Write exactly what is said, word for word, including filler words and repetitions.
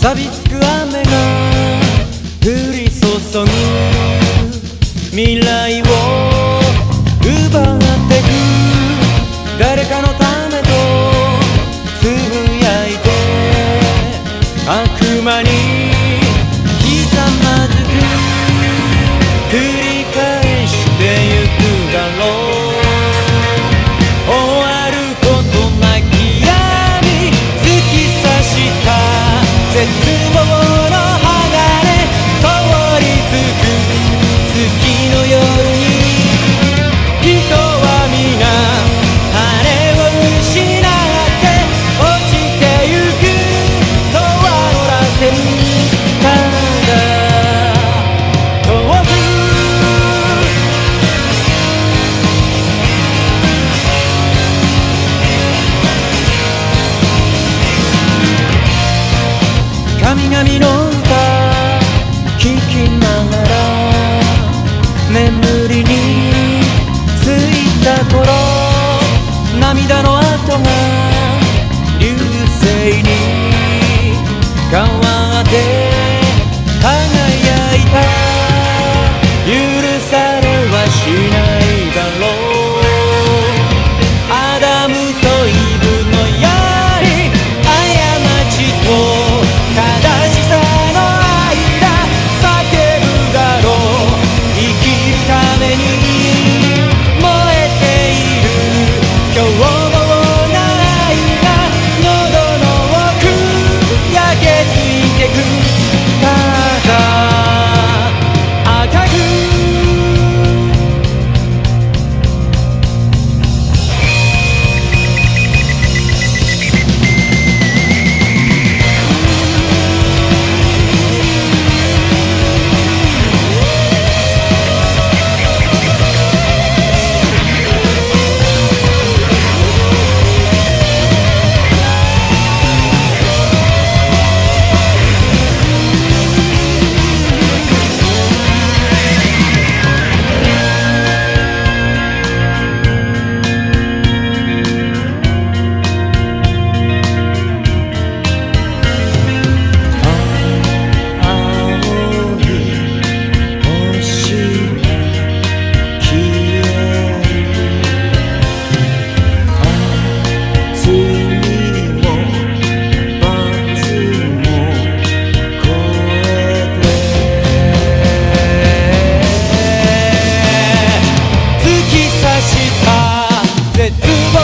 錆びつく雨が降り注ぐ未来を奪ってく誰かのためとつぶやいて悪魔にひざまずく繰り返してゆくだろう終わることなき闇突き刺した絶望の鋼通りつく月の夜に人は皆羽を失って落ちてゆく永遠の螺旋ただ遠く神々の歌聞きながら眠りについた頃涙の跡が流星に変わって輝いた許されはしないだろうアダムとイブのように過ちと正しさの間叫ぶだろう生きるために燃えている凶暴な愛が喉の奥焼けついてくただ赤く絶望